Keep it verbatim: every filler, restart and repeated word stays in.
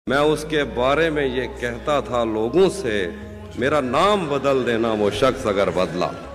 मैं उसके बारे में ये कहता था लोगों से, मेरा नाम बदल देना वो शख्स अगर बदला।